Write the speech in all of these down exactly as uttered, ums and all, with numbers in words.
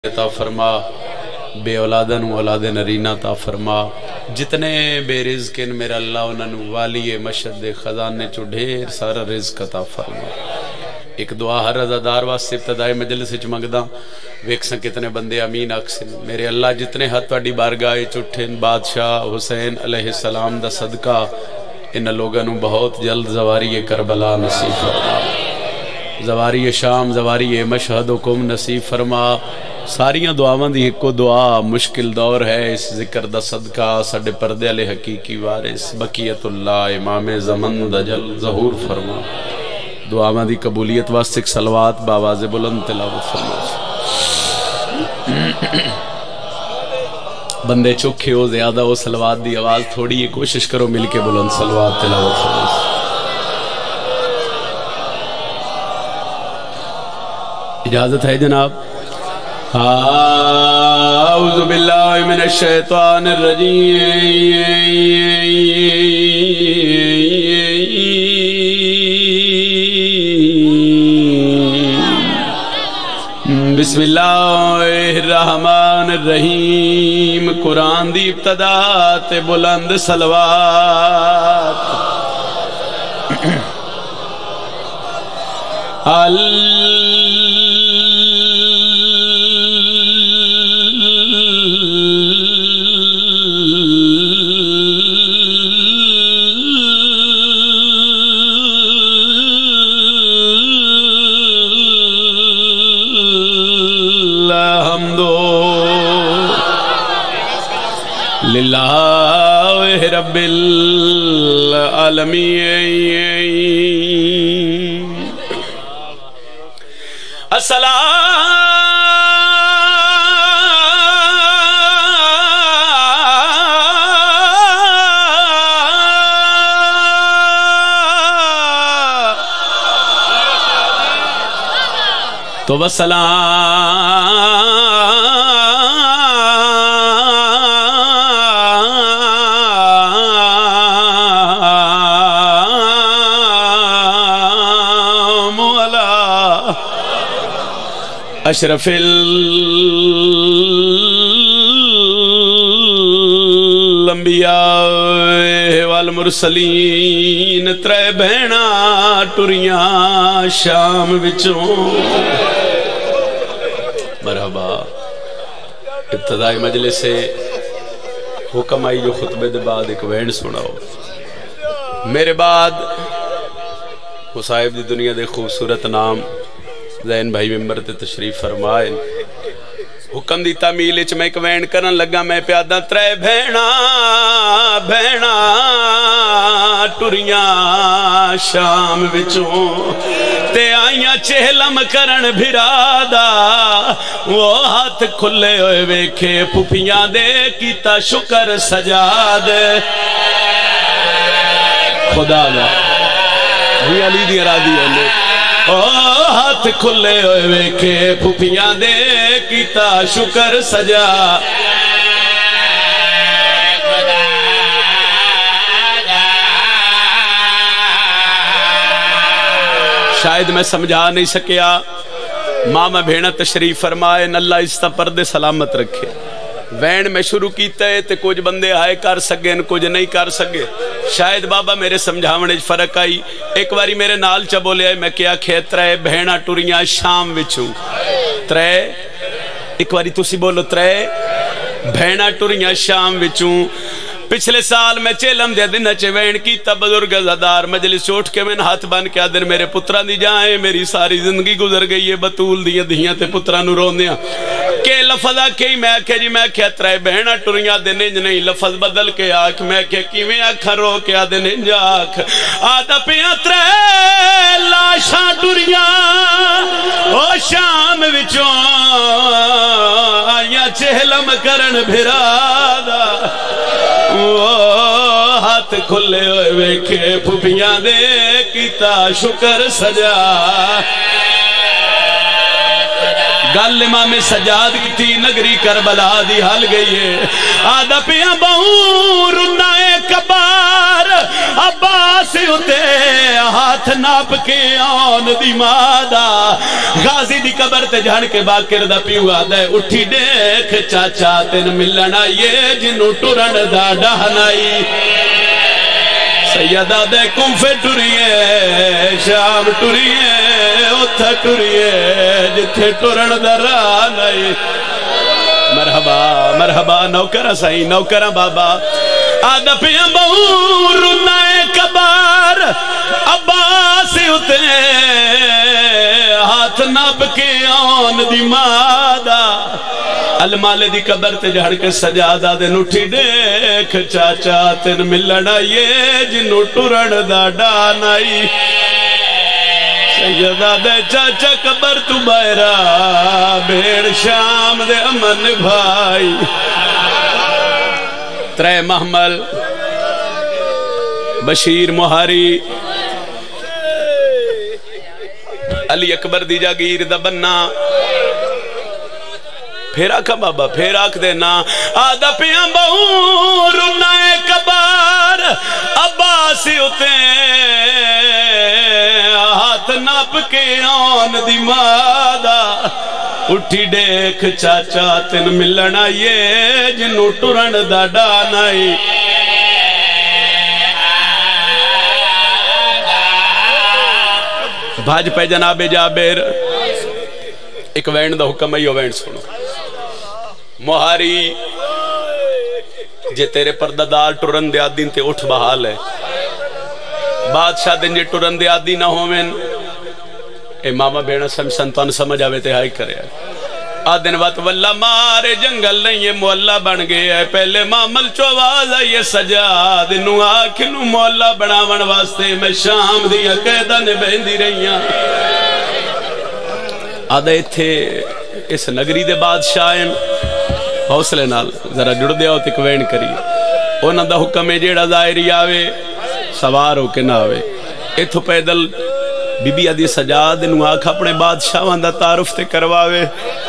عطا فرما، بے اولادن اولاد نرینہ عطا فرما، جتنے بے رزق ان میرا اللہ انہوں والی مشہد خزانے چو ڈھیر سارا رزق عطا فرما۔ ایک دعا ہر رضادار واسطے ابتدائی مجلس وچ منگدا، ویکھ سن کتنے بندے امین آکھسن میرے اللہ جتنے ہاتھ تہاڈی بارگاہ چٹھن بادشاہ حسین علیہ السلام دا صدقہ ان لوگوں نو بہت جلد زواری کربلا نصیب فرما، زواری شام زواری مشہد حکم نصیب فرما۔ ساریاں دعاواں دی ایک دعا مشکل دور ہے، اس ذکر دا صدقہ ساڈے پردے والے حقیقی وارث بقیت اللہ امام زمن دا جل ظہور فرما۔ دعاواں دی قبولیت واسطے ایک صلوات باواز بلند تلاوت فرما۔ بندے چوکھے ہو زیادہ ہو صلوات دی آواز تھوڑی ہے، کوشش کرو مل کے بلند صلوات تلاوت فرما۔ اجازت ہے جناب؟ اعوذ باللہ من الشیطان الرجیم، بسم اللہ الرحمن الرحیم۔ قرآن دی ابتدا تے بلند صلوات۔ للہ رب العالمین۔ السلام تو بسلام اشرف الانبیاء والمرسلین۔ ترے بہنا ٹریاں شام وچوں۔ مرحبا۔ ابتدائی مجلس سے حکم آئی جو خطبے دے بعد ایک وین سناؤ۔ میرے بعد مصائب دی دنیا دے خوبصورت نام زین بھائی ممبر تے تشریف فرمائے۔ حکم دی تعمیل اچ میں ایک وین کرن لگا، میں پیادہ ترے بہنا بہنا ٹریاں شام وچوں، تے آئیاں چہلم کرن بھرادا، وہ ہاتھ کھلے ہوئے ویکھے پھپیاں دے کیتا شکر سجاد۔ خدا لا ہی علی دی راضی ہے، او ہاتھ کھلے ہوئے ویکھے پھپیاں دے کیتا شکر سجا۔ شاید میں سمجھا نہیں سکیا، ماما بھینا تشریف فرمائے، اللہ اس تا پردے سلامت رکھے۔ وین میں شروع کیتا ہے تے کچھ بندے آئے کر سکے کچھ نہیں کر سکے، شاید بابا میرے سمجھاونے فرق آئی۔ ایک باری میرے نال چا بولے آئے، میں کیا کھے ترے بہنا ٹریاں شام وچوں۔ ترے ایک باری تسی بولو، ترے بہنا ٹریاں شام وچوں۔ پچھلے سال میں چیلم دے دن اچھے وین کی تا بزرگ زدار مجلس چوٹ کے میں ہاتھ بان کے آدھر میرے پتران دی جائیں، میری ساری زندگی گزر گئی ہے، بطول دیاں دیاں تے پتران روندیاں کہ لفظ آکھیں میں آکھیں جی میں آکھیں ترے بہنا ٹریاں دے ننج نہیں، لفظ بدل کے آکھ میں آکھیں کیویں آکھا رو کے آدھے ننج آکھ آدھا پیاں ترے لاشاں ٹریاں او شام وچوں آئیاں چہلم کرن بھرادا، ہاتھ کھلے ہوئے ویکھے پھپیاں دے کیتا شکر سجا۔ گل امام سجاد کی تھی نگری کربلا دی حل گئی ہے آدھا پیاں بہوں رنائے کبار عباس ہوتے ہاتھ ناپ کے آن دی مادہ غازی دی قبر تے جھڑ کے باکر دا پیو آدھے اٹھی دیکھ چاچا تین ملنا یہ جنو ٹرن دا ڈہنائی سیدہ دے کوفے ٹریے شام ٹریے اتھا ٹریے جتھے ٹرن دا رانائی مرحبا مرحبا نوکرہ سائی نوکرہ بابا آدھا پیاں بہوں رنائے کبار عباس ہوتے ہاتھ ناپ کے آن دی مادہ المالے دی قبر تے جھڑ کے سجادہ دے نٹھی دیکھ چاچا تین ملنا یہ جنو ٹرن دا ڈانائی سیدہ دے چاچا قبر تو بائرہ بھیڑ شام دے امن بھائی ترے محمل بشیر مہاری علی اکبر دی جاگیر دا بننا پھر آکھا بابا پھر آکھ دینا آدھا پیاں بہوں رنائے کبار عباسی ہوتے ہاتھ ناپ کے آن دی مادہ اٹھی دیکھ چاچا تین ملنا یہ جنو ٹرن دا ڈانائی بھاج پہ جناب جابر ایک وین دا حکم ہے یہ وین سنو مہاری جے تیرے پردادار ٹرن دے آدین تے اٹھ بحال ہے بادشاہ دن جے ٹرن دے آدین نہ ہومن اے ماما بیڑا سمسن تو ان سمجھ آوے تے ہائی کرے آدن وقت واللہ مارے جنگل نہیں یہ مولا بن گئے ہے پہلے مامل چوواز آئیے سجاد نو آکھنو مولا بناون واسطے میں شام دیا قیدہ نے بہندی رہیاں آدھے تھے اس نگری دے بادشاہیں حوصلے نال ذرا جڑ دیا ہوتے کوین کری اونا دا حکم ہے جیڑا ظاہری آوے سوار ہو کے نہ آوے ایتھو پیدل بی بی آدھی سجاد نو آکھ اپنے بادشاہاں دا تعارف تے کرواوے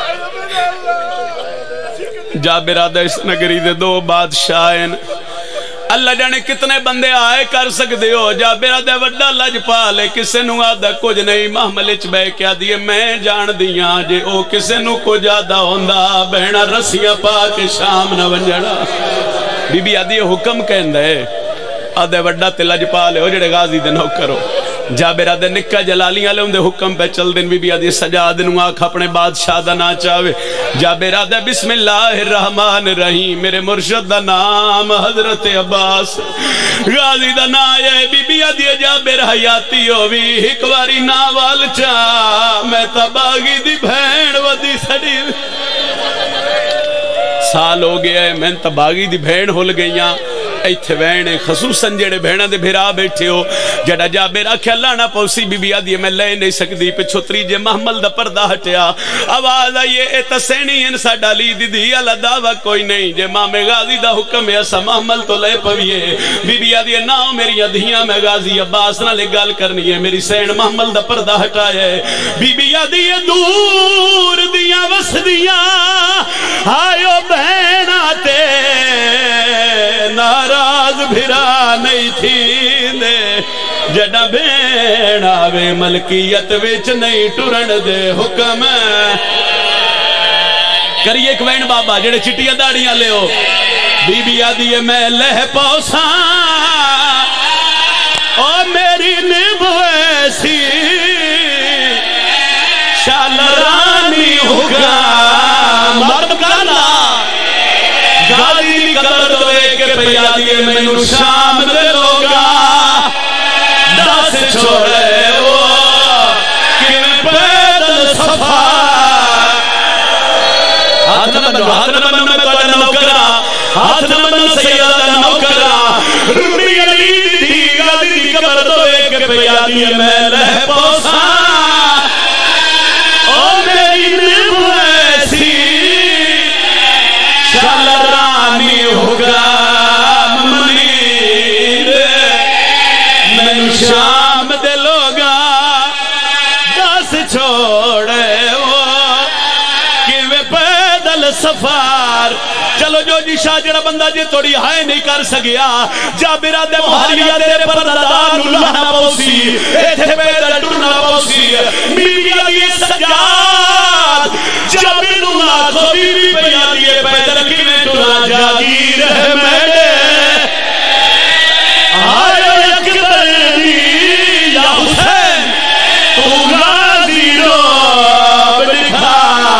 جابر آدھا اس نگری دے دو بادشاہیں اللہ جانے کتنے بندے آئے کر سکتے ہو جابر آدھا وڈا لج پالے کسے نو آدھا کچھ نہیں محملچ بے کیا دیئے میں جان دیاں جے او کسے نو کو جادہ ہوندہ بہنا رسیاں پاک شام نہ ونجڑا بی بی آدھی حکم کہندہ ہے آدھا وڈا تے لج پالے ہو جڑے غازی دے نو کرو جابر آدھے نکہ جلالیاں لے اندے حکم پہ چل دن بی بی آدھی سجاد نو آکھ اپنے بادشاہ دا نا چاہوے جابر آدھے بسم اللہ الرحمن الرحیم میرے مرشد دا نام حضرت عباس غازی دا نا ہے بی بی آدھی جابر حیاتی ہووی ہکواری ناوال چاہ میں تباغی دی بھین ودی سڑی سال ہو گیا ہے میں تباغی دی بھین ہل گئیاں ایتھے وینے خصوصاً جڑے بھیڑا دے بھیرا بیٹھے ہو جڑا جابر آکھے اللہ نہ پوسی بی بی آدھی میں لے نہیں سکتی پہ چھتری جے محمل دا پردہ ہٹیا آواز آئیے اے تسینی انسا ڈالی دی دی اللہ دعویٰ کوئی نہیں جے ماں میں غازی دا حکم ہے ایسا محمل تو لے پویے بی بی آدھی ناؤ میری ادھیاں میں غازی عباس نہ لے گال کرنی ہے میری سین محمل دا پردہ ہٹائے بی بی آدھی دور دیاں وس دیاں آئیو بہن آتے ناراض بھرا نہیں تھی دے جڑا بین آوے ملکیت وچ نہیں ٹرن دے حکم کریے ایک وین بابا جڑے چٹیاں داڑیاں لے ہو بی بی آدھی میں لہ پوساں او میری نب ویسی شال رانی ہوگا مرد کرنا غازی قبر دوے کے پیا دیئے میں نو شام دے لوگا دس چھوڑے وہ کہ پیدل صفا ہاتھ نہ بنو ہاتھ نہ بنو میں کوئی نوکرہ ہاتھ نہ بنو سیدہ نوکرہ روڑی علی دی غازی دی قبر دوے کے پیا دیئے میں لہ پوسا او میری نب ایسی شال رانی ہوگا منیر میں شام دے لوگا دس چھوڑے وہ سفار چلو جو جی شاہ جڑا بندہ جی توڑی ہائے نہیں کر سکیا جابرہ دے مہاریہ دے پردادار نلہنا پوسی ایتھے پیدل ٹرنا پوسی بیبی علی سجاد جابر نلہ کو بیبی پہ آدھیے پیدل کی میں ٹرنا جاگیر ہے میڈے آئے اکبر دی یا حسین تو غازی رو بڑھا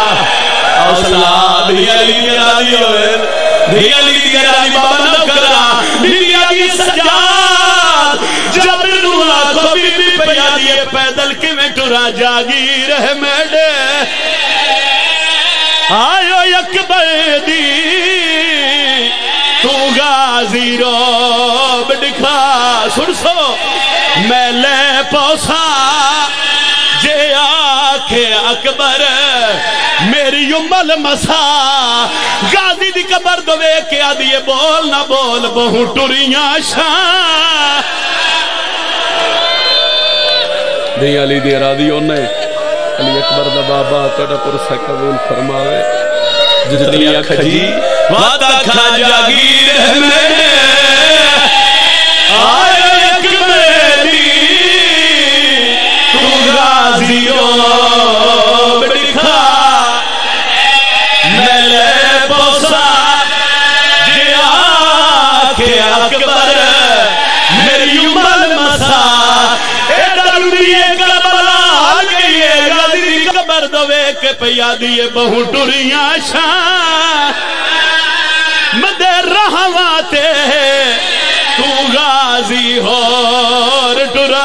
اوصلہ بھی علی گرادی ہوئے بھی علی گرادی بابا نہ کرا بھی علی سجاد جب نولا کو بی بی پیادیے پیدل کی میں ٹرا جاگی رہ میڈے آئیو اکبر دی تو غازی رو بڑھا سن سو میں لے پوسا جے آکھے اکبر میری امل مسا غازی دی قبر دوے کے آدھیے بول نہ بول بہو ٹریاں شاہ دی علی دی ارادی ہونے علی اکبر دا بابا توڑا پرسا قبول فرماوے جتنی اکھ جی واتا کھا جاگیر ہے میں آئے اکبر دی تو غازی ہو بڑھا میں لے پوسا جے آکھے اکبر میری امل مسا اے ڈرمیے کربلا آگئیے غازی دی قبر دوے کے پیادیے بہو ٹریاں شاہ مدے رہواتے تو غازی ہور ٹرا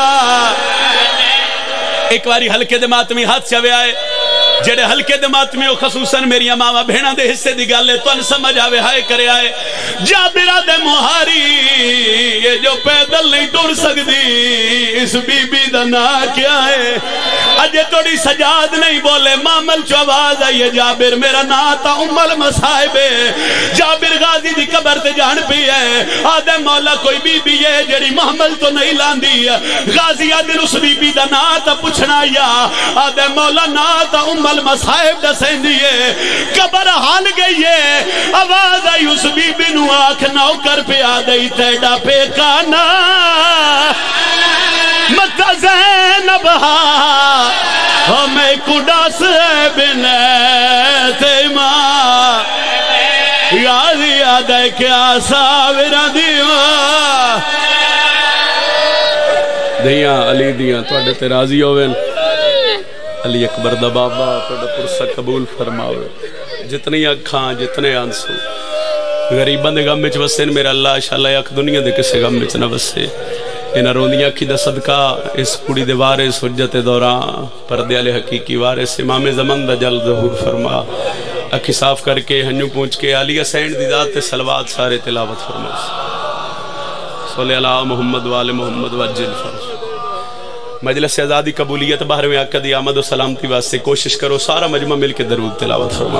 ایک باری ہلکے دے ماتمی ہاتھ چوے آئے جڑے ہلکے دے ماتمی ہو خصوصاً میری امامہ بھینا دے حصے دی گالے تو ان سمجھ آوے ہائے کرے آئے جابرہ دے مہاری یہ جو پیدل نہیں ٹور سکتی اس بی بی دا نا کیا ہے اجے توڑی سجاد نہیں بولے مامل چو آواز آئیے جابر میرا نا تا امال مسائبے جابر غازی دی قبر تے جان پی ہے آدھے مولا کوئی بی بی ہے جڑی محمل تو نہیں لاندی غازی آدھر اس بی بی دا نا تا پوچھنا یا آدھے مولا نا تا امال مسائب دا سیندیے قبر حال گئی ہے آواز آئی اس بی بی نو آنکھ نوکر پہ آدھائی تیڑا پہ کانا متا زینب ہاں ہمیں کڈاس بنیتے ماں غازی آدھے کیا ساورہ دیوان دیاں علی دیاں تو اڈے تے راضی ہوئے علی اکبر دا بابا تو اڈے پرسہ قبول فرماوے جتنی اکھاں جتنے آنسو غریبان دے غم وچ وسے میرا اللہ شاءاللہ یک دنیا دے کسے غم وچ نہ وسے انہاں روندیاں کی دا صدقہ اس کڑی دے وارث حجت دوران پردے والے حقیقی وارث امام زمان دا جل ظہور فرما اکھی صاف کر کے ہنجو پونچھ کے علی حسین دی ذات تے صلوات سارے تلاوت فرما صلی اللہ محمد وآل محمد وجل فرما مجلس ازادی قبولیت باہر میں آقا دی آمد و سلامتی واسطے کوشش کرو سارا مجمع مل کے درود تلاوت فرما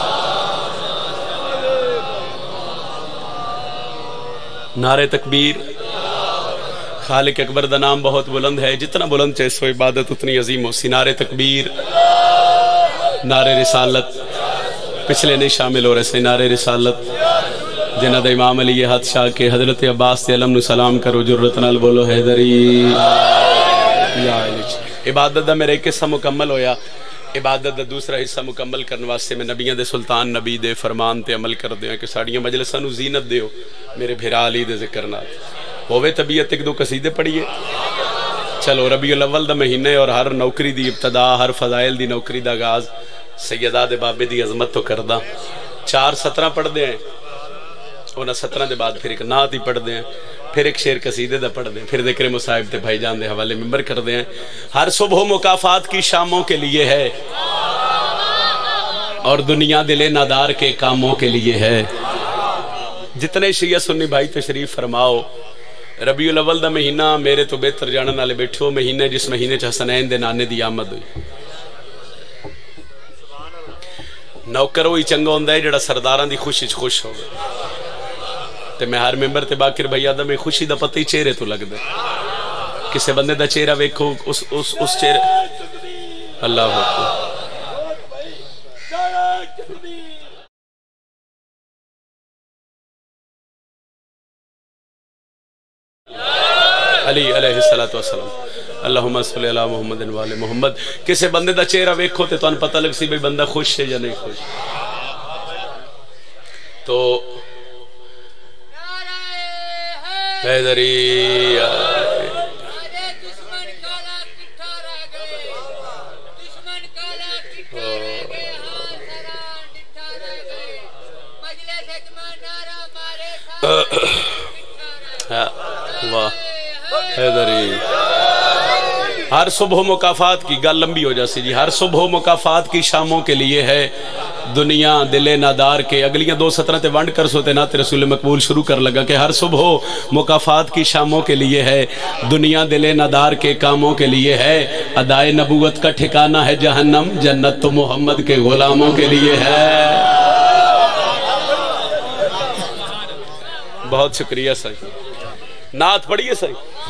نعرہ تکبیر خالق اکبر دا نام بہت بلند ہے جتنا بلند چاہے سو عبادت اتنی عظیم ہو سی نعرہ تکبیر نعرہ رسالت پچھلے نہیں شامل ہو رہے سے نعرہ رسالت جنہ دا امام علی حد شاہ کے حضرت عباس تے علم نو سلام کرو جرت نال بولو حیدری عبادت دا میرے ایک حصہ مکمل ہویا عبادت دا دوسرا حصہ مکمل کرنے واسطے میں نبیوں دے سلطان نبی دے فرمان تے عمل کر دیا کہ ساڑیاں مجلسہ نو زینت دیو میرے بھیرا علی دے ذکر نال ہووے طبیعت ایک دو قصیدے پڑھیے چلو ربیع الاول دا مہینے اور ہر نوکری دی ابتدا ہر فضائل دی نوکری دا آغاز سیدہ دے بابے دی عظمت تو کردہ چار سترہ پڑھ دے ہیں انہاں سترہ دے بعد پھر ایک نعت ہی پڑھ دے ہیں پھر ایک شعر قصیدے دا پڑھ دیں پھر ذکر مصائب تے بھائی جان دے حوالے ممبر کر دیں ہر صبح مکافات کی شاموں کے لیے ہے اور دنیا دل نادار کے کاموں کے لیے ہے جتنے شیعہ سنی بھائی تشریف فرماؤ ربیع الاول دا مہینہ میرے تو بہتر جانن والے بیٹھو مہینے جس مہینے چ حسنین دے نانے دی آمد ہوئی نوکر وہی چنگا ہوندا ہے جڑا سرداراں دی خوشی چ خوش ہوے تے میں ہر ممبر تے باقر بھائی آدھا میں خوشی دا پتہ ہی چہرے تو لگ دے کسے بندے دا چہرہ ویکھو اس اس اس چہرے اللہ اکبر علی علیہ الصلوۃ والسلام اللہم صلی علی محمد و آل محمد. کسی بندے دا چہرہ ویکھو تے تانوں پتہ لگ سی بھئی بندہ خوش ہے یا نہیں خوش. تو حیدری واہ حیدری. ہر صبح مکافات کی گل لمبی ہو جاسی جی. ہر صبح مکافات کی شاموں کے لیے ہے دنیا دل نادار کے. اگلیاں دو سترہ تے ونڈ کر سوتے نات رسول مقبول شروع کر لگا کہ ہر صبح مکافات کی شاموں کے لیے ہے دنیا دل نادار کے کاموں کے لیے ہے. ادائے نبوت کا ٹھکانہ ہے جہنم جنت تو محمد کے غلاموں کے لیے ہے. بہت شکریہ سائی. نعت پڑھیے سائی.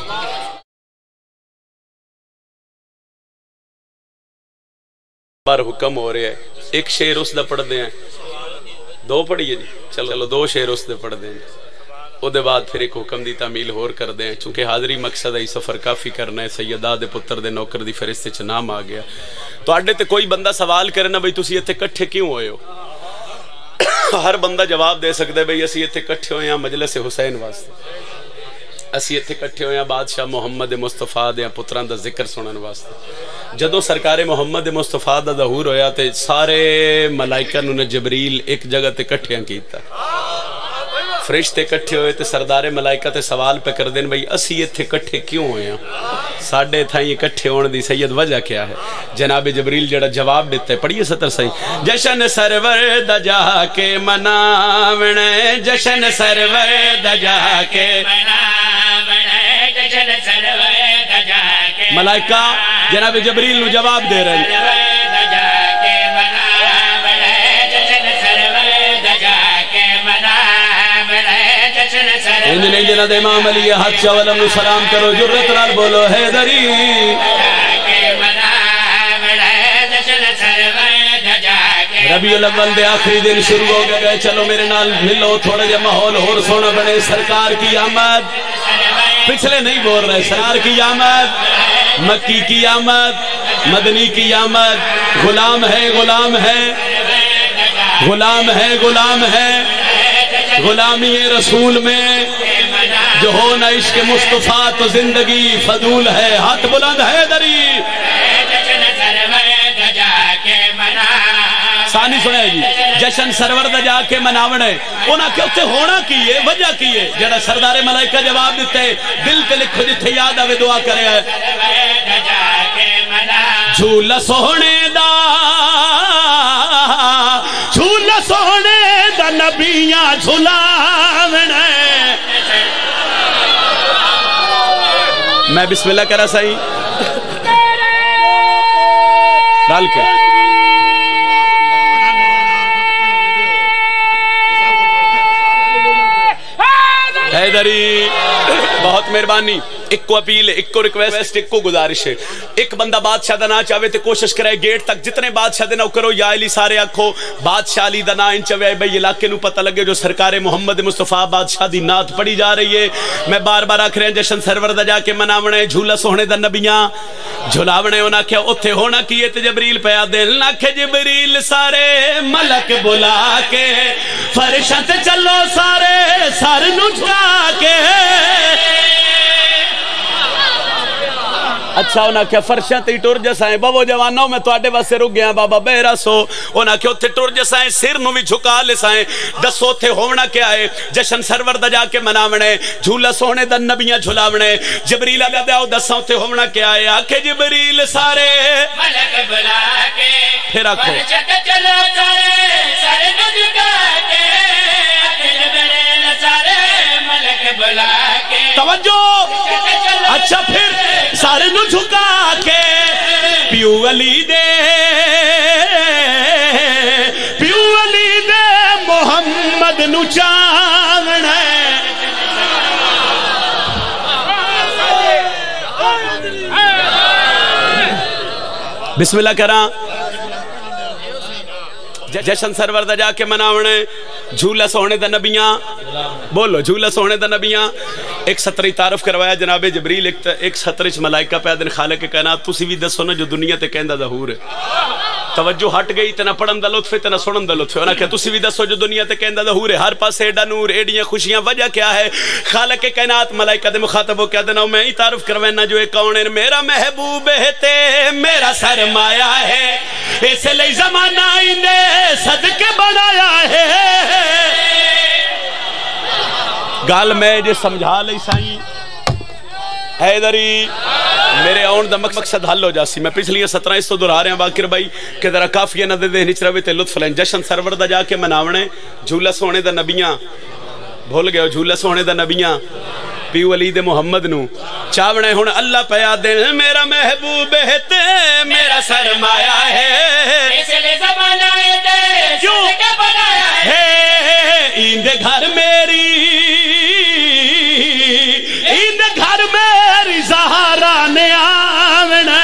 بار حکم ہو رہے ہیں ایک شعر اس دا پڑھ دیں دو پڑھیے جی. چلو دو شعر اس دے پڑھ دیں او دے بعد پھر ایک حکم دی تعمیل ہور کر دیں. چونکہ حاضری مقصد ہے سفر کافی کرنا ہے. سیدہ دے پتر دے نوکر دی فرشتے چ نام آ گیا. تو اڈے تے کوئی بندہ سوال کرے نا بھئی تسی ایتھے کٹھے کیوں ہوئے ہو. ہر بندہ جواب دے سکتا ہے بھئی اسی ایتھے کٹھے ہوئے ہیں مجلس حسین واسطے. اسی ایتھے کٹھے ہوئے ہیں بادشاہ محمد مصطفیٰ دے پتران دا ذکر سنن واسطے. جدو سرکار محمد مصطفیٰ دا ظہور ہویا تے سارے ملائکہ نے جبریل ایک جگہ تے کٹھیاں کیتا. فرشتے کٹھے ہوئے تے سردار ملائکہ تے سوال پہ کر دین بھئی اسی ایتھے کٹھے کیوں ہوئے ہیں. ساڑھے تھائیں کٹھے ہونے دی سید وجہ کیا ہے. جناب جبریل جڑا جواب دیتا ہے پڑھئے ستر صحیح. جشن سرور دا جا کے مناونے جشن سرور دا جا کے مناونے جشن سرور دا جا کے. ملائکہ جناب جبریل نو جواب دے رہے ہیں انج نہیں جنہ دے امام علی حق شاولم نو سلام کرو جرت نال بولو حیدری. ربیع الاول دے آخری دن شروع ہو گئے. چلو میرے نال ملو تھوڑا جا ماحول اور سونا بنے. سرکار کی آمد پچھلے نہیں بول رہے. سرکار کی آمد مکی کی آمد مدنی کی آمد. غلام ہے غلام ہے غلام ہے غلام ہے. غلامی رسول میں جو ہو نہ عشق مصطفیٰ تو زندگی فضول ہے. ہاتھ بلند حیدری. ثانی سنے جی جشن سرور دا جا کے مناونے اونا کہ اتھے ہونا کیے وجہ کیے جڑا سردار ملائکہ جواب دیتے دل تے لکھو جتھے یاد آوے دعا کرے ہے. جھولا سونے دا جھولا سونے دا نبیاں جھولاونے. میں بسم اللہ کرا سائی ڈال کے حیدری. بہت مہربانی. ایک کو اپیل ہے ایک کو ریکویسٹ ایک کو گزارش ہے. ایک بندہ بادشاہ دا نا چاہوے تے کوشش کرے گیٹ تک جتنے بادشاہ دے نہ کرو یا علی سارے آکھو بادشاہ علی دا نا ان چاہوے بھئی علاقے نو پتہ لگے جو سرکار محمد مصطفیٰ بادشاہ دی نعت پڑھی جا رہی ہے. میں بار بار آکھ رہے ہیں جشن سرور دا جا کے مناونے جھولا سونے دا نبیاں جھولاونے. انہاں کیا اتھے ہونا کیے تے جبریل پہ آدل نہ کہ جبریل سارے ملک بلا کے فرشت چلو سارے سر نو جھکا کے. اچھا انہاں کیا فرشاں تے ٹر جسائیں بابو جوانوں میں تواڈے واسطے رک گیا بابا بہرا سو. انہاں کیا اتھے ٹر جسائیں سر نو بھی جھکا لسائیں. دسو اتھے ہونا کیا ہے. جشن سرور دا جا کے مناونے جھولا سونے دا نبیاں جھولاونے. جبریل آگا دے آؤ دساں اتھے ہونا کیا ہے. آکھے جبریل سارے ملک بلا کے پھر آکھو فرشت چلو سارے سر نو جھکا کے. جبریل سارے ملک بلا کے توجہ. اچھا پھر سارے نو جھکا کے پیو علی دے پیو علی دے محمد نو چاونا. بسم اللہ کراں. जशन सरवर दा जाके मनावने झूला सोने दा नबियां बोलो झूला सोने दा नबियां एक सत्र तारफ करवाया जनाबे जबरील एक एक सत्र च मलाइका पैदा ने खालिक के कायनात तुसी भी दसो ना जो दुनिया ते कहंदा ज़हूर है तवज्जो हट गई तना पढ़न दा लुत्फ तना सुनन दा लुत्फ उन्हें कहा तुसी भी दसो जो दुनिया ते कहंदा ज़हूर है हर पास एडा नूर एडियां खुशियां वजह क्या है खालिक के कायनात मलाइका दे मुखातब हो कहदे ना मैं ही तारफ करवाना जो एक कौन है मेरा महबूब है ते मेरा सरमाया है इसलिए ज़माना इने सदके बनाया है गल मैं जो समझा ली साईं हैदरी मेरे आउन दा मकसद हल हो जासी मैं पिछलियां सत्रह इस तो दोहरा रहा बाकिर भाई कि जरा काफिया ना दे दे निच रवे ते लुत्फ लें जशन सरवर दा जाके मनावने झूला सोने दा नबियां भूल गए झूला सोने दा नबियां पीऊ अली दे मुहम्मद नू चावने हुण अल्लाह पया दिन मेरा महबूब है ते मेरा सरमाया है इसलिए ज़माना है क्यों के बनाया है इंदे घर मेरी इंदे घर मेरी ज़हरा ने आवना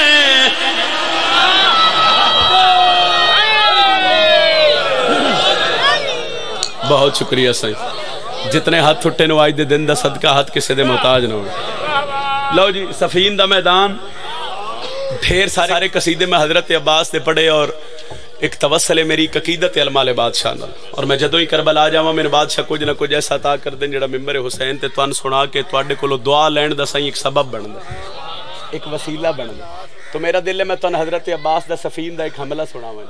बहुत शुक्रिया सही जितने हाथ उठे नो आज दे दिन दा सदका हाथ किसी दे मोहताज ना हो लो जी सफीन दा मैदान ढेर सारे सारे कसीदे में हजरत अब्बास दे पढ़े और एक तवस्सल है मेरी अकीदत अलमाल बादशाह नाल और मैं जदों ही करबला आ जावां मेरे बादशाह कुछ ना कुछ ऐसा अता कर दें जिहड़ा मिंबर हुसैन ते तुहानू सुना के तुहाडे कोलों दुआ लैण दा सही एक सबब बनदा एक वसीला बनदा तो मेरा दिल है मैं तुहानू हजरत अब्बास दा सफीन दा एक हमला सुनावां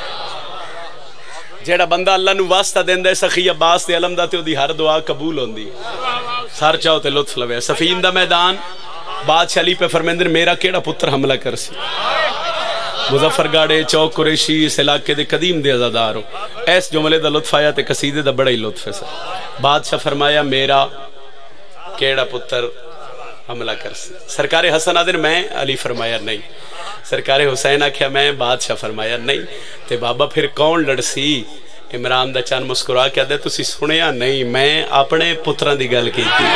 जेड़ा बंदा अल्लाह नू वास्ता देंदा सखी अब्बास दे अलम दा ते ओदी हर दुआ कबूल होंदी सर चाहो ते लुत्फ लवे सफीन दा मैदान बादशाह अली पे फरमांदे मेरा केड़ा पुत्र हमला करसी मुजफ्फरगढ़ चौक कुरैशी इस इलाके दे कदीम दे अज़ादार हो ऐस जुमले दा लुत्फ आया ते कसीदे दा बड़ा ही लुत्फ है सर बादशाह फरमाया मेरा केड़ा पुत्र हमला करसी सरकारे हसन आदर मैं अली फरमाया नहीं सरकारे हुसैन आख्या मैं बादशाह फरमाया नहीं ते बाबा फिर कौन लड़सी इमरान दा चंद मुस्कुरा के आदे तुसी सुनिया नहीं मैं अपने पुत्रां दी गल कीती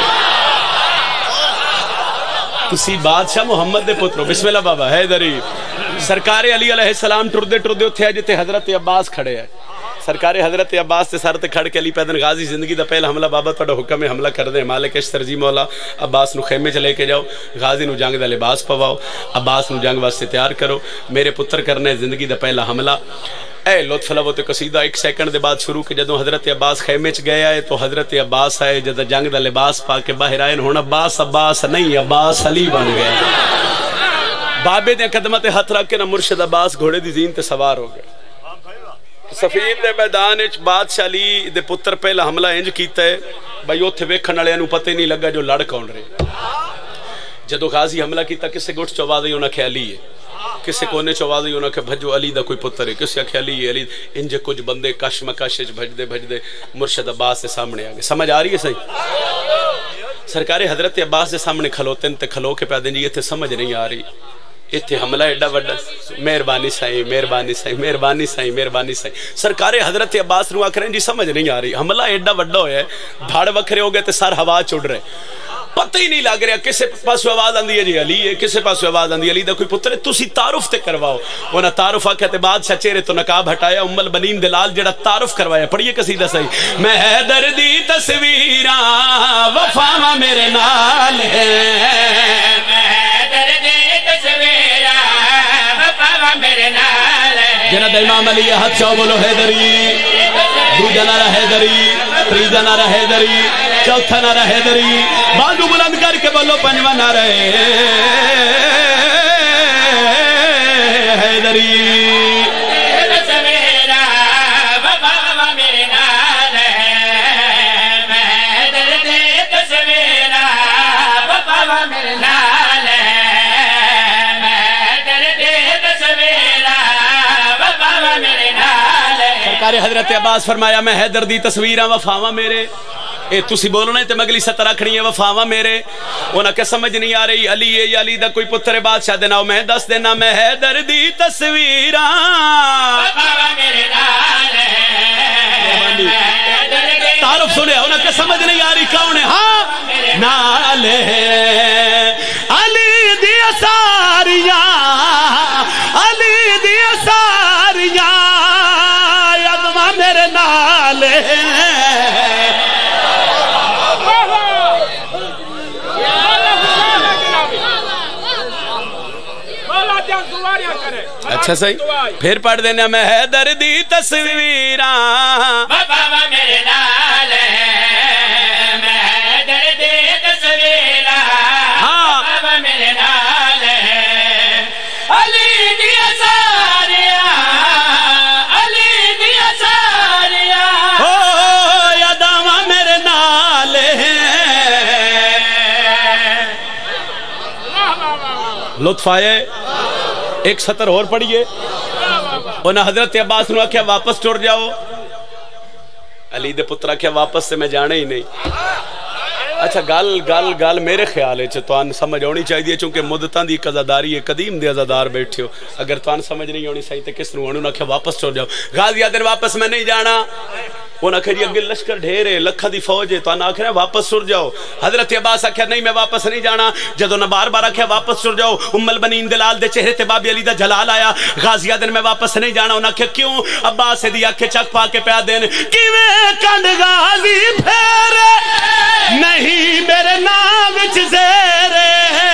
तुसी बादशाह मुहम्मद दे पुत्र बिस्मिल्लाह बाबा हैदरी सरकारे अली अलैहिस्सलाम टुरदे टुरदे उत्थे जिथे हजरत अब्बास खड़े है सरकारे हजरत अब्बास से सर ते खड़ के अली पैदन गाजी जिंदगी दा पहला हमला बाबा तुहाडा हुक्म है हमला कर दे मालिक इस तरजी मौला अब्बास नु खेमे च लेके जाओ गाजी नु जंग दा लिबास पवाओ अब्बास नु जंग वास्ते तैयार करो मेरे पुत्र करने जिंदगी दा पहला हमला ए लुत्फ लवो ते कसीदा एक सेकंड दे बाद शुरू के जदों हजरत अब्बास खेमे च गया है तो हजरत अब्बास आए जद जंग दा लिबास पा के बाहर आए हुण अब्बास अब्बास नहीं अब्बास अली बन गए बाबे दे कदमां ते हथ रख के ना मुर्शिद अब्बास घोड़े दी जीन ते सवार हो गए सफीन दे मैदान विच बादशाह अली दे पुत्र पहला हमला इंज कीता है भाई उत्थे वेखण वालियां नूं पता ही नहीं लगा जो लड़ कौन रहे जदों गाजी हमला कीता किसे गुट चो आवाज़ आई उन्हें आख्या अली है किसे कोने चो आवाज़ आई उन्हें आख्या भजो अली दा कोई पुत्र है किसे आख्या अली है अली इंज कुछ बंदे कश मकश च भजदे भजदे मुर्शिद अब्बास के सामने आ गए समझ आ रही है सही सरकारे हजरत अब्बास के सामने खलोते ते खलो के पैदे जी इत्थे समझ नहीं आ रही इत्थे हमला एडा वड्डा मेहरबानी साईं मेहरबानी साईं मेहरबानी साईं मेहरबानी साईं सरकारे हजरत अब्बास नूं आख रहे जी समझ नहीं आ रही हमला एडा वड्डा होया धड़ वखरे हो गए ते सर हवा च उड़ रहे पता ही नहीं लग रहा किसे पासों आवाज आंदी है जी अली है किसे पासों आवाज आंदी अली दा कोई पुत्र है तुसी तारुफ ते करवाओ उन्हें तारुफ आख्या ते बादशाह चेहरे तो नकाब हटाया उम्मल बनीन दे लाल जेड़ा तारुफ करवाया पढ़िए कसीदा सही मैं हैदर दी तस्वीरां वफावां मेरे नाल है मैं हैदर दी तस्वीरां वफावां मेरे नाल है जना दा इमाम अली हाथ चाओ बोलो हैदरी दूजा नारा हैदरी तीजा नारा हैदरी चौथा नारा हैदरी बाजू बुलंद करके बोलो पंजवा नारा हैदरी सरकारे हजरत अब्बास फरमाया मैं हैदर दी तस्वीरां वफावां मेरे ए तुसी बोलना है ते मैं अगली सतर रखनी है वफावां मेरे उन्हें क्या समझ नहीं आ रही अली है या अली दा कोई पुत्र है बादशाह दे नाम मैं दस देना मैं हैदर दी तस्वीरां वफावां मेरे नाल है तारुफ सुने उन्हें क्या समझ नहीं आ रही कौन है हाँ नाल है अली दी सारियां अली दी सारियां नाल अच्छा सही फिर पढ़ देना मैं हैदर दी तस्वीरां बाबा मेरे नाल मैं हैदर दी तस्वीरां हाँ बाबा मेरे नाल अली दी सारियां अली दी सारियां हो यादां मेरे नाल लुत्फ आए एक सतर और पढ़िए उन्हें हजरत अब्बास ने आख्या वापस टुर जाओ अली दे पुत्र आख्या वापस से मैं जाना ही नहीं अच्छा गल गल गल मेरे ख्याल है तुहान समझ आनी चाहिए चूंकि मुद्दतां दी अज़ादारी है कदीम दे अज़ादार बैठे हो अगर तुहान समझ नहीं आनी सही तो किस नूं उन्होंने आख्या वापस टुर जाओ गाज़ियादन वापस मैं नहीं जाना उन्हें आख्या जी अगे लश्कर ढेर है लखा दी फौज है तुहान आख रहे वापस टुर जाओ हजरत अब्बास आख्या नहीं मैं वापस नहीं जाना जदों ना बार बार आख्या वापस टुर जाओ उम्मुल बनीन दे लाल दे चेहरे ते बाबी अली दा जलाल आया गाज़ियादन मैं वापस नहीं जाना उन्हें आख्या क्यों अब्बास दी आंखें चक पा के पिया देन किवें कंड गाज़ी फेरे नहीं मेरे नाम विच ज़ेरे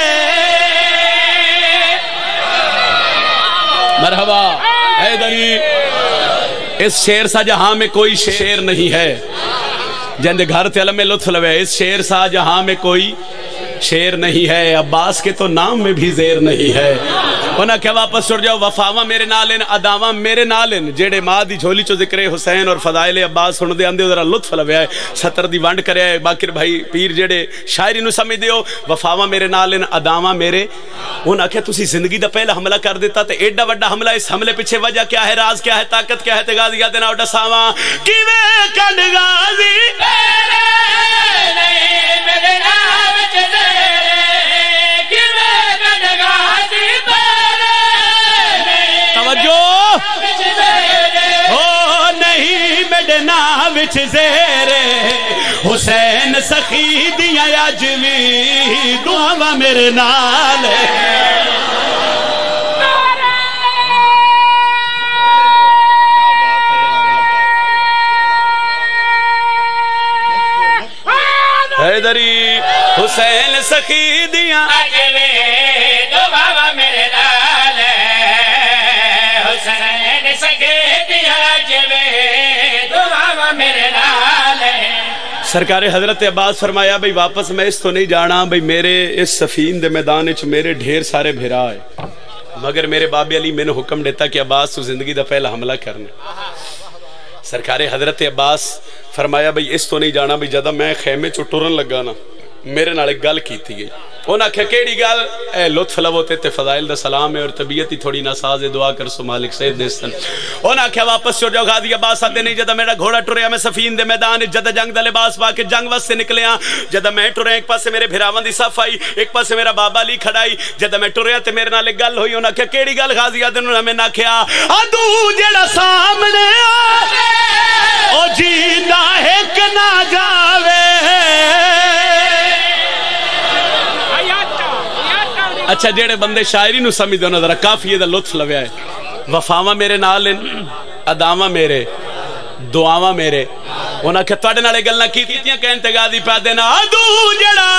मरहबा हैदरी इस शेर सा जहां में कोई शेर नहीं है जिंदे घर ते में लुत्फ लवे इस शेर सा जहां में कोई शेर नहीं है अब्बास के तो नाम में भी जेर नहीं है उन्हें क्या वापस टुर जाओ वफावा मेरे नाल अदावा मेरे नाल जेड़े मां दी झोली चो जिक्र हुसैन और फदाइल अब्बास सुनदे आंदे जरा लुत्फ लव्या सतर दी वंड करया बाकिर भाई पीर जेड़े शायरी नूं समझदे हो वफावा मेरे नाल अदावा मेरे उन्हें आख्या तुसी जिंदगी दा पहला हमला कर दिता ते एडा वड्डा हमला इस हमले पीछे वजह क्या है राज क्या है ताकत क्या है ते गाज़ियादन आओ दसावा किवें कंड गाज़ी मेरे नहीं मेरे नाम विच तेरे किवें कंड गाज़ी तवज्जो ओ नहीं मेरे नाम विच ज़ेरे हुसैन सखी दियां अज वी दुआवां मेरे नाल हैदरी हुसैन सखी दियां अज वी दुआवां मेरे नाल हुसैन सखी दियां अज वी दुआवां मेरे नाल सरकार हजरत अब्बास फरमाया भाई वापस मैं इस तो नहीं जाना भाई मेरे इस सफीन दे मैदान च मेरे ढेर सारे भिरा है मगर मेरे बाबे अली मैंने हुक्म देता कि अब्बास तू जिंदगी का पहला हमला करना सरकार हजरत अब्बास फरमाया भाई इस तो नहीं जाना भाई जब मैं खेमे चो टुरन लगा ना मेरे नाल एक गल की गई उन्हें आख्या केड़ी गल ए लुत्फ लवो ते फजाइल दा सलाम है और तबीयत ही थोड़ी नासाज है दुआ कर सो मालिक सैयद देसन उन्हें आख्या वापस टुर जाओ गाज़ी अब्बास आते नहीं जद मेरा घोड़ा टुरया मैं सफीन दे मैदान जद जंग दा लिबास पा के जंग वास्ते निकलिया जद मैं टुरया एक पासे मेरे भिरावां दी सफ आई एक पासे मेरा बाबा अली खड़ाई जद मैं टुरया ते मेरे नाल एक गल होई उन्हें आख्या केड़ी गल गाज़ियादन ने मैंने आख्या आ तू जेड़ा सामने ओ जींदा एक ना जावे अच्छा जेड़े बंदे शायरी नूं समझदे उन्हां जरा काफी दा लुत्फ लव्या है वफावा मेरे नाल अदावा मेरे दुआवा मेरे उन्हां आख्या तुहाडे नाल गल्लां कीतियां कहन ते गाज़ी पा देना अदू जेड़ा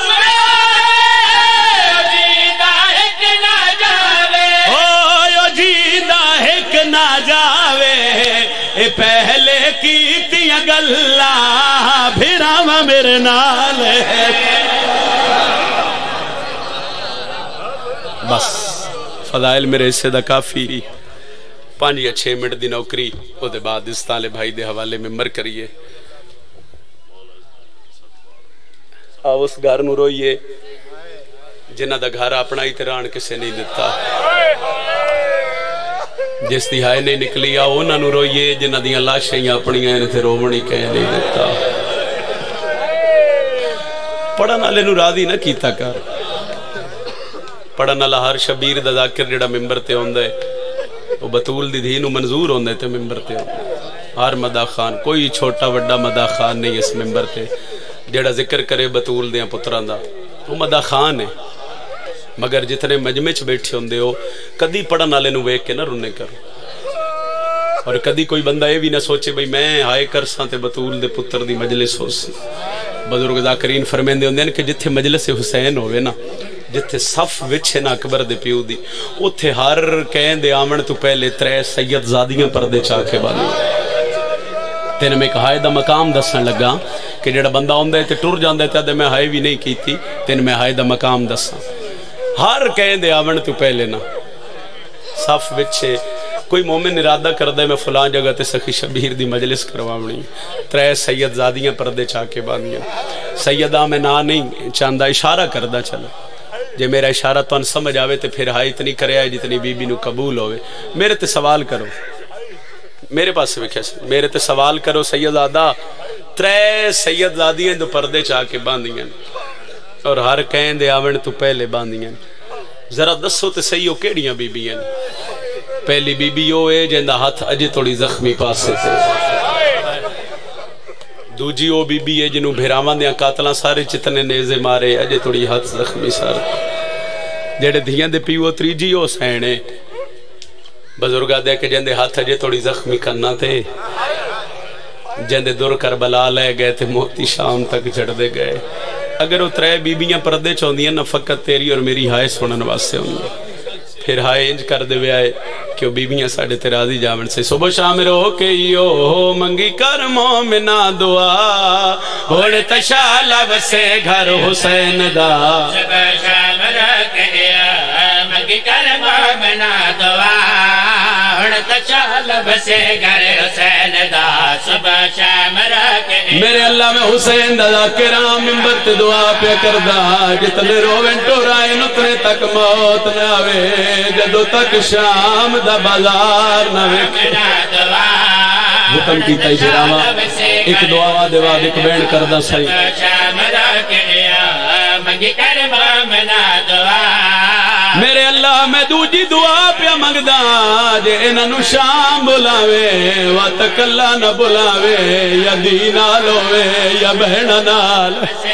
जींदा एक ना जावे ओ जींदा एक ना जावे ए पहले कीतियां गल्लां भिरावां मेरे नाल बस फदाइल मेरे हिस्से दा काफी पांच या छे मिनट की नौकरी उसके बाद इस ताले भाई दे हवाले मेंबर करिए आओ उस घर नूं रोइए जिन्हां दा घर अपना ही तरान किसे नहीं दिता जिस दी हाय नहीं निकली आओ उन्हां नूं रोइए जिन्हां दियां लाशां अपनियां इत्थे रोवण ही कह नहीं दिता पढ़न वाले नूं राजी ना कीता कर पढ़न वाला हर शबीर दा ज़ाकिर जिहड़ा मिंबर ते आउंदा है वो बतूल दी धी नूं मंजूर होंदा है ते मिंबर ते हर मदा खान कोई छोटा वड्डा मदा खान नहीं इस मिंबर ते जिहड़ा जिक्र करे बतूल दे पुत्रां दा वो मदा खान है मगर जितने मजमे च बैठे होंदे हो कदी पढ़न वाले नूं वेख के ना रुन्ने करो اور کدی کوئی بندہ یہ بھی نہ سوچے بھئی میں ہائے کرساں تے بطول دے پتر دی مجلس ہو سی. بزرگ ذاکرین فرمیندے ہوندے ہیں کہ جتھے مجلس حسین ہوئے نا جتھے صف وچھے نا اکبر دے پیو دی اتھے ہر کہیں دے آمن تو پہلے ترے سید زادیاں پردے چاکے بالی. تین میں ایک ہائے دا مقام دسن لگا کہ جڑا بندہ ہوندے تے ٹر جاندے تے میں ہائے بھی نہیں کیتی. تین میں ہائے دا مقام دسن ہر کہیں دے آمن تو پہلے نا صف وچھے کوئی مومن ارادہ کردے میں فلان جگہ تے سخی شبیر دی مجلس کرواونی ترے سید زادیاں پردے چاکے باندیاں. سیدہ میں نا نہیں چاندہ اشارہ کردہ چلا جے میرا اشارہ تو ان سمجھ آوے تے پھر ہائی اتنی کرے آئے جتنی بی بی نو قبول ہوئے. میرے تے سوال کرو میرے پاس سے بکھے میرے تے سوال کرو سیدادہ ترے سید زادیاں جو پردے چاکے باندیاں اور ہر کہیں دے آون تو پہلے باندیاں. ذرا دسو تے سیو کیڑیاں بی بیاں. پہلی بی بی ہوئے جندہ ہاتھ اجے توڑی زخمی پاسے تھے. دوجی او بی بی ہے جنہوں بھیرامان دیاں قاتلان سارے چتنے نیزے مارے اجے توڑی ہاتھ زخمی سارے. جیڑے دھیاں دے پیو تریجی ہو سینے بزرگا دے کے جندے ہاتھ اجے توڑی زخمی کرنا تھے. جندے دور کربلا لے گئے تھے موتی شام تک جڑ دے گئے. اگر وہ ترے بی بیاں پردے چاہدیاں نہ فقط تیری اور میری ہائے سنن واسطے ہوں گے. پھر ہائے انج کر دے ہوئے آئے کہ وہ بیبیاں ساڑھے تیرازی جاون سے صبح شام رو کے یو منگی کر مومنہ دعا ہوڑ تشالہ بسے گھر حسین دا. صبح شام رو کے یو منگی کر مومنہ دعا ہوڑ تشالہ بسے گھر حسین دا. صبح شام رو کے میرے اللہ میں حسین دا ذاکرام ممبر دعا پہ کردہ جتنے روین ٹورائیں اتنے تک موت نہ آوے جدو تک شام دا بازار نہ ویکھے. حکم کیتا اجراما ایک دعا دے بعد ایک بینڈ کردہ صحیح. میرے اللہ میں دوجی دعا پہ مگدہ جے انہوں شام بلاوے وقت اللہ نہ بلاوے یا دینال ہوئے یا بہنانال.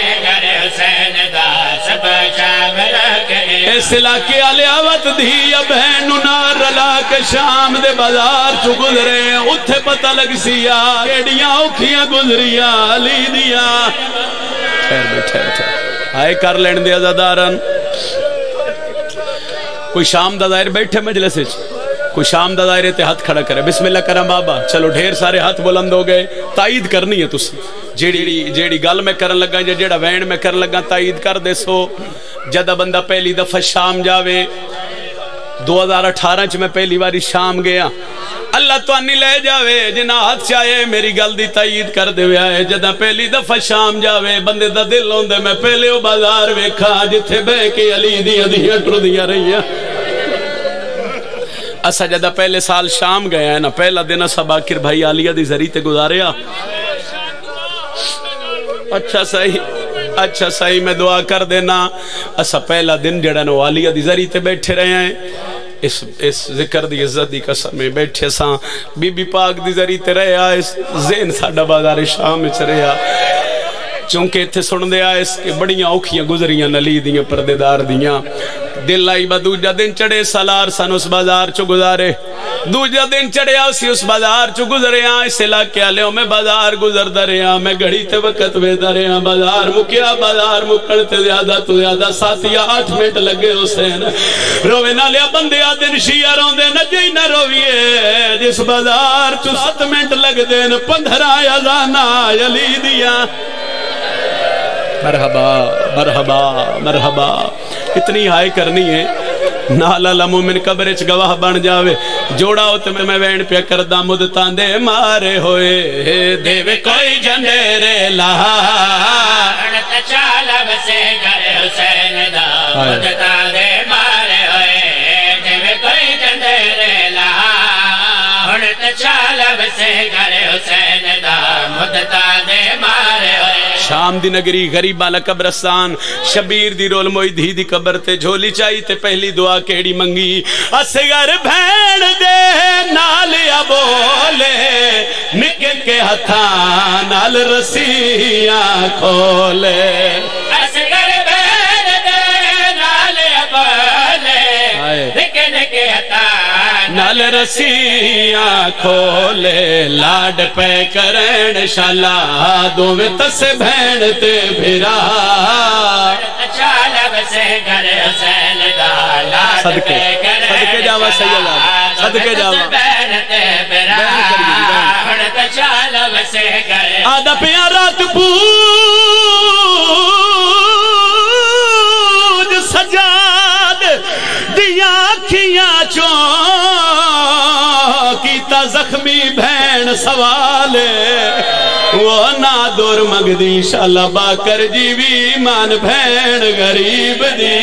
اس علاقے آلے آوت دی یا بہنو نار رلا کے شام دے بازار چو گزرے اتھے پتہ لگ سیا ایڈیاں اوکھیاں گزریاں علی دیا. ٹھہر بے ٹھہر ٹھہر آئے کر لین دیا زدارن. کوئی شام دا دائر بیٹھے مجلس اچھ کوئی شام دا دائرے تے ہاتھ کھڑا کرے بسم اللہ کرم بابا. چلو ڈھیر سارے ہاتھ بلند ہو گئے. تائید کرنی ہے تسی جیڑی جیڑی گل میں کرن لگا یا جیڑا وین میں کرن لگا تائید کر دے سو. جدہ بندہ پہلی دفعہ شام جاوے دو ہزار اٹھارہ چ میں پہلی باری شام گیا اللہ تو انی لے جاوے جنہ ہاتھ چاہے میری گل دی تائید کر دے ہوئے. جدہ پہلی دفعہ شام جاوے بندے دا دل ہوندے میں پہلے وہ بازار ویکھا جتھے بے کے علی دیاں دیاں ٹر دیاں رہی ہیں. اسا جدہ پہلے سال شام گیا ہے نا پہلا دن اسا باکر بھائی آلیہ دی ذریعے تے گزاریا. اچھا صحیح اچھا صحیح میں دعا کر دینا. اسا پہلا دن جڑا نو آلیہ دی ذریعے تے بیٹھے رہے ہیں اس اس ذکر دی عزت دی قسم میں بیٹھے ساں بی بی پاک دی ذریعے تے رہے آئے زین ساڑھا بازار شام اچھ رہے آئے چونکہ اتھے سن دے آئے اس کے بڑیاں اوکھیاں گزریاں نلی دیاں پردے دار دیاں. دل آئی با دوجہ دن چڑے سالار سن اس بازار چو گزارے. دوجہ دن چڑے آسی اس بازار چو گزرے آئے اس علاقے آلے میں بازار گزر درے آئے میں گھڑی تے وقت بے درے آئے بازار مکیا بازار مکڑتے زیادہ تو زیادہ سات یا آٹھ منٹ لگے حسین روے نہ لیا بندے آدن شیعہ روندے نہ جئی نہ رویے جس بازار چو سات منٹ لگ دین پندھرہ یا زانا علی دیا. مرحبا مرحبا مرحبا اتنی ہائے کرنی ہے نالا لمومن قبرچ گواہ بن جاوے. جوڑا ہوتے میں میں وین پہ کردہ مدتان دے مارے ہوئے دیوے کوئی جنیرے لہا اڑتا چالا بسے گر حسین دا مدتان دے مارے ہوئے دیوے کوئی جنیرے لہا اڑتا چالا بسے گر حسین دا مدتان دے مارے ہوئے. شام دی نگری غریبہ لقبرستان شبیر دی رول موئی دھی دی قبر تے جھولی چاہی تے پہلی دعا کیڑی منگی اسگر بھین دے نالیا بولے نکل کے ہتھاں نال رسیاں کھولے. اسگر بھین دے نالیا بولے نکل کے ہتھاں نال رسیاں کھولے لاڈ پہ کرن شالا دوویں تس بہن تے بھرا چالب سے گھر حسین دا لاڈ پہ کرن صدقے جاوا سیدہ صدقے جاوا چالب سے گھر آدھا پیاں رات پوج سجاد دیاں کھیاں چون کیتا زخمی بہن سوالے وہ نادور مگدی شالا باکر جیوی مان بہن غریب دی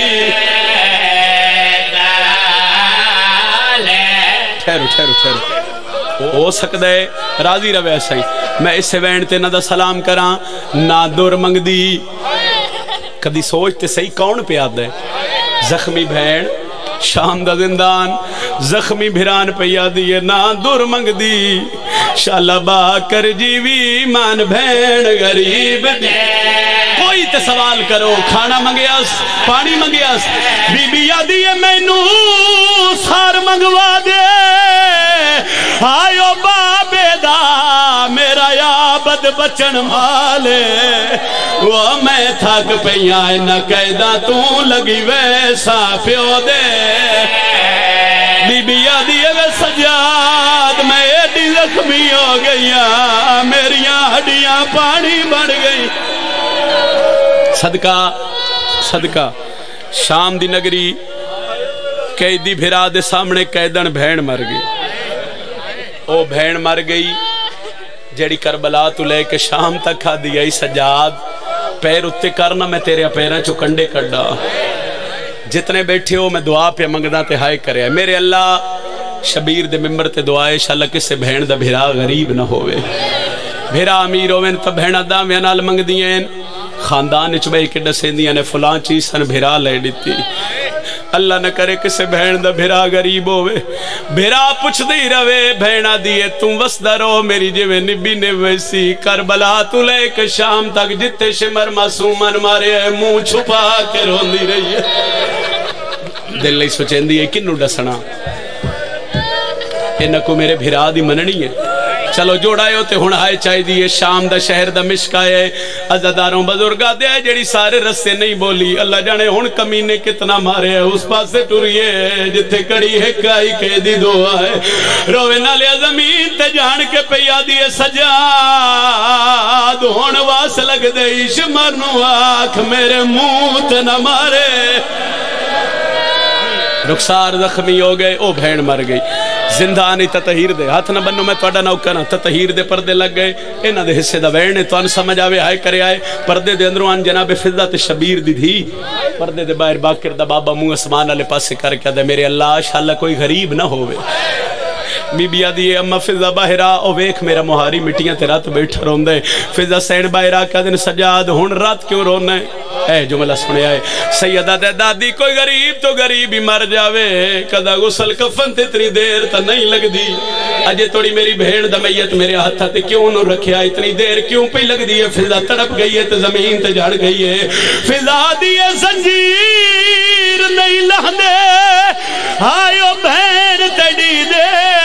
ٹھہرو ٹھہرو ٹھہرو ہو سکتا ہے راضی روے سہی میں اس سے وین تے نہ دا سلام کراں نادور مگدی کدی سوچتے صحیح کون پہ آدھے زخمی بہن شام دا زندان زخمی بھران پہ یادی ہے نادور مگدی شالا باکر جیوی مان بہن غریب دی کوئی تے سوال کرو کھانا منگیاس پانی منگیاس بی بی یادی ہے میں نو سار منگوا دے آئیو بابے دا میرا یابد بچن مالے وہ میں تھاک پہیاں نہ قیدہ تو لگی ویسا پیو دے بی بی یادی ہے سجاد میں ایڈی زخمی ہو گیا میریاں ہڈیاں پانی بڑھ گئی صدقہ صدقہ شام دی نگری قیدی بھرا دے سامنے قیدن بہن مر گئی او بہن مر گئی جیڑی کربلا تو لے کے شام تک کھا دیا ہی سجاد پیر اتے کرنا میں تیرے پیریں چو کنڈے کڑا جتنے بیٹھے ہو میں دعا پہ منگدہ تے ہائے کرے میرے اللہ شبیر دے ممبر تے دعائے شاءاللہ کس سے بہن دا بھیرا غریب نہ ہوئے بھیرا امیر ہوئے تب بہنہ دا میں نال منگ دیئے خاندان چبئی کے ڈسیں دیئے نے فلان چیز سن بھیرا لے دیتی اللہ نہ کرے کسے بہن دا بھیرا غریب ہوئے بھیرا پچھ دی روے بہنہ دیئے تم وسدہ رو میری جوے نبی نے ویسی کربلا تو لے کے شام تک جتے شمر معصومن مارے منہ چھپا کے رون دی رہی ہے دل لئی سوچیں دیئے کنو ڈسنا انکو میرے بھیرا دی مننی ہے چلو جوڑائے ہوتے ہون آئے چاہی دیئے شام دا شہر دا مشکائے عزداروں بزرگا دے آئے جیڑی سارے رسے نہیں بولی اللہ جانے ہون کمینے کتنا مارے ہے اس پاس سے ٹوریے جتے کڑی ہے کائی کے دی دعا ہے روے نالے زمین تے جان کے پیا دیئے سجاد ہون واس لگ دے ایش مرنو آکھ میرے موت نہ مارے رخسار زخمی ہو گئے او بہن مر گئی زندانی تطہیر دے ہاتھ نہ بنو میں توڑا نہ کرنا تطہیر دے پردے لگ گئے اینا دے حصے دا ویڑنے تو ان سمجھ آوے آئے کرے آئے پردے دے اندروان جناب فضلت شبیر دی تھی پردے دے باہر باکر دا بابا منہ اسمان علی پاسے کر کے دے میرے اللہ شاءاللہ کوئی غریب نہ ہوئے بی بی آدھی اما فضا باہرہ او ویکھ میرا مہاری مٹیاں تے رات بیٹھا رون دے فضا سین باہرہ کا دن سجاد ہون رات کیوں رونے اے جملہ سنے آئے سیدہ دے دادی کوئی غریب تو غریب ہی مر جاوے کدا غسل کفن تے اتنی دیر تا نہیں لگ دی اجے توڑی میری بھیڑ دا میت میرے ہاتھا تے کیوں نو رکھیا اتنی دیر کیوں پہ لگ دی ہے فضا تڑپ گئی ہے تے زمین تے جھڑ گئی ہے فضا دیئے زنجیر نہیں لہنے آئیو بھین تڑی دے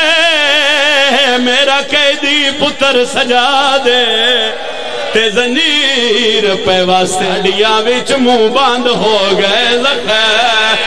میرا قیدی پتر سجا دے تے زنجیر پہ واسطے ہڈیاں وچ منہ باندھ ہو گئے زخم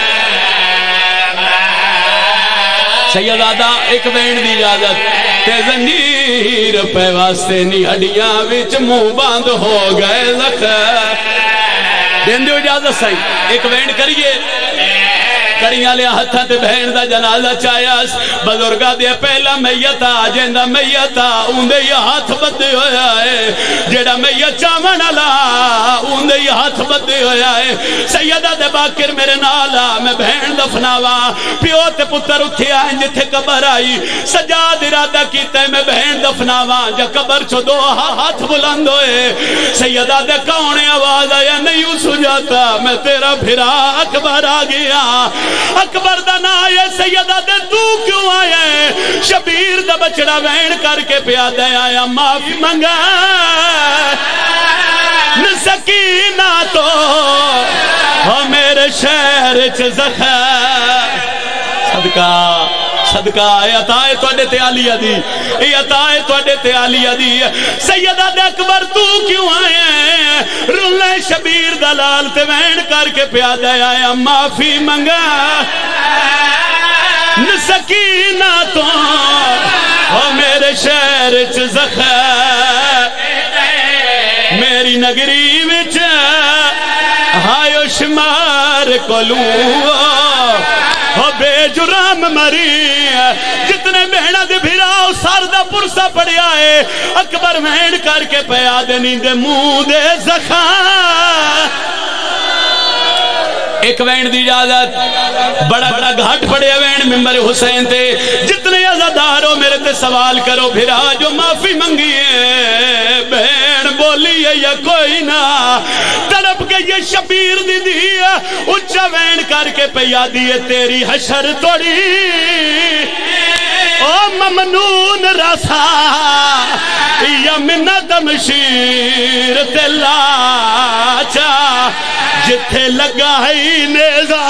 سید آدھا ایک بین دی اجازت تے زنجیر پہ واسطے نی ہڈیاں وچ منہ باندھ ہو گئے زخم دین دیو اجازت صحیح ایک بین کریے کڑیاں لیا ہتھا تے بہن دا جنازہ چاہیاس بزرگا دیا پہلا میتا جیندہ میتا اوندے یہ ہاتھ بدے ہویا ہے جیڑا میت چاون علا اوندے یہ ہاتھ بدے ہویا ہے سیدہ دے باکر میرے نالا میں بہن دفناوا پیو تے پتر اٹھے آئیں جتھے قبر آئی سجاد ارادہ کیتا ہے میں بہن دفناوا جا قبر چھو دو ہاتھ بلند ہوئے سیدہ دے کونے آواز آیا نہیں سجاتا میں تیرا بھرا اکبر آ گیا اکبر دا نا آیا سیدہ دے تو کیوں آیا ہے شبیر دا بچڑا وین کر کے پیادہ آیا معافی منگا نسکینہ تو ہاں میرے شہر چھ زخم صدقہ صدقہ ہے عطا ہے تواڈے تے عالیہ دی اے عطا ہے تواڈے تے عالیہ دی سیدہ دے اکبر تو کیوں آیا رولے شبیر دلال تے وین کر کے پیادہ آیا معافی منگا سکینہ تو او میرے شہر چ زخم میری نگری وچ ہائیو شمار کولوں او بے جرام مری جتنے بہنہ دے بھراؤ سار دا پرسا پڑیا ہے اکبر وین کر کے پیا دینی دے منہ دے زخم ایک وین دی اجازت بڑا بڑا گھاٹ پڑے وین ممبر حسین تے جتنے عزادار ہو میرے تے سوال کرو بھرا جو معافی منگی ہے بہن بولی ہے یا کوئی نہ تڑپ کے یہ شبیر دی دی اچھا وین کر کے پیا دیئے تیری حشر توڑی او ممنون رسا یا منت مشیر تلاچا جتھے لگا ہی نیزا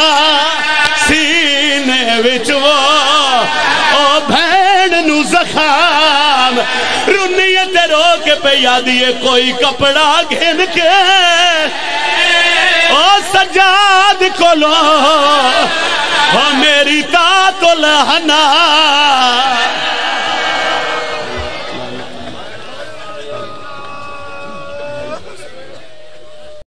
سینے وچ وہ او بھین نو زخام رنیت رو کے پیا دیئے کوئی کپڑا گھن کے او سجاد کھولو او میری تات الہنا